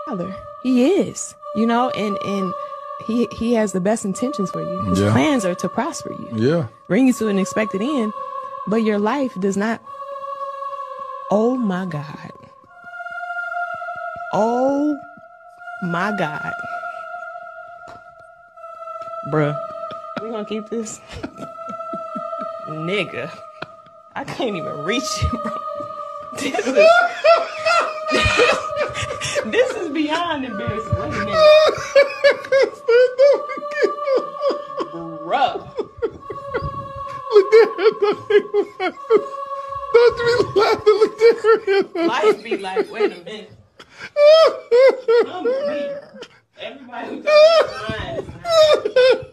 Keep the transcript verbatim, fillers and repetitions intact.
father. He is, you know, and and he he has the best intentions for you. His yeah. plans are to prosper you, yeah, bring you to an expected end. But your life does not. Oh my God. Oh my God. Bruh, we gonna keep this? Nigga, I can't even reach you, bro. This is, this is beyond embarrassing. Wait a minute. Bruh. Look there. Don't be laughing. Look there. Life be like, wait a minute. I'm weak. Everybody who comes to mind is not.